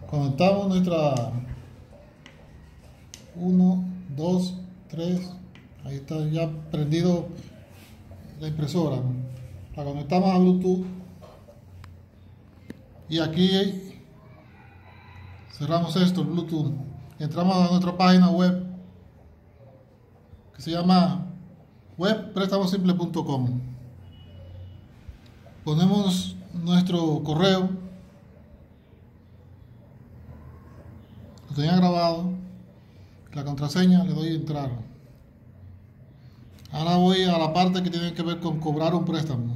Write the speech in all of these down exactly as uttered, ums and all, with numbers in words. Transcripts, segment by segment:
Conectamos nuestra uno, dos, tres. Ahí está ya prendido la impresora. La conectamos a Bluetooth y aquí cerramos esto, el Bluetooth. Entramos a nuestra página web que se llama web préstamo simple punto com. Ponemos nuestro correo, lo tenía grabado, la contraseña, le doy a entrar. Ahora voy a la parte que tiene que ver con cobrar un préstamo.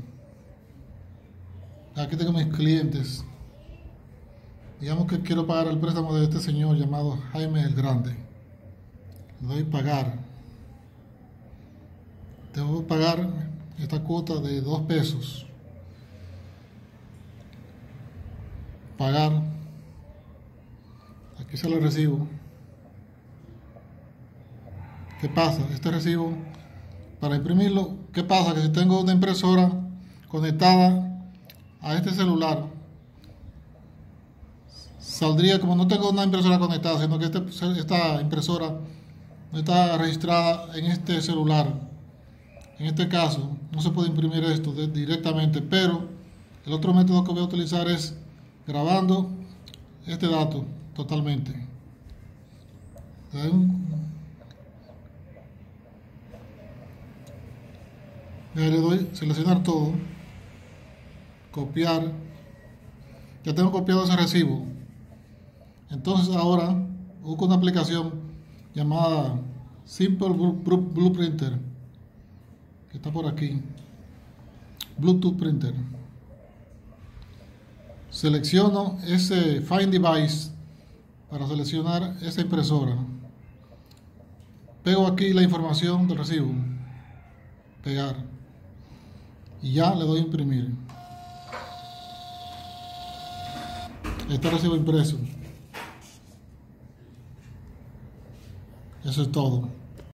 Aquí tengo mis clientes. Digamos que quiero pagar el préstamo de este señor llamado Jaime el Grande. Le doy pagar. Debo pagar esta cuota de dos pesos. Pagar. Aquí se lo recibo. ¿Qué pasa? Este recibo, para imprimirlo, ¿qué pasa? Que si tengo una impresora conectada a este celular, saldría como no tengo una impresora conectada, sino que este, esta impresora no está registrada en este celular. En este caso, no se puede imprimir esto de, directamente, pero el otro método que voy a utilizar es grabando este dato totalmente. Ya le doy seleccionar todo, copiar. Ya tengo copiado ese recibo. Entonces ahora busco una aplicación llamada Simple Blue Printer, que está por aquí, Bluetooth Printer. Selecciono ese Find Device para seleccionar esa impresora. Pego aquí la información del recibo, pegar, y ya le doy a imprimir. Este recibo impreso. Eso es todo.